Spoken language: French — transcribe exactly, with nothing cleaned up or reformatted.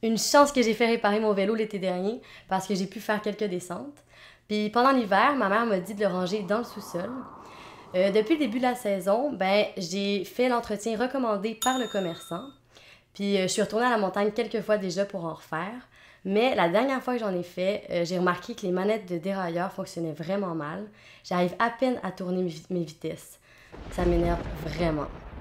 Une chance que j'ai fait réparer mon vélo l'été dernier parce que j'ai pu faire quelques descentes. Puis pendant l'hiver, ma mère m'a dit de le ranger dans le sous-sol. Euh, depuis le début de la saison, ben, j'ai fait l'entretien recommandé par le commerçant. Puis euh, je suis retournée à la montagne quelques fois déjà pour en refaire. Mais la dernière fois que j'en ai fait, euh, j'ai remarqué que les manettes de dérailleur fonctionnaient vraiment mal. J'arrive à peine à tourner mes vitesses. Ça m'énerve vraiment.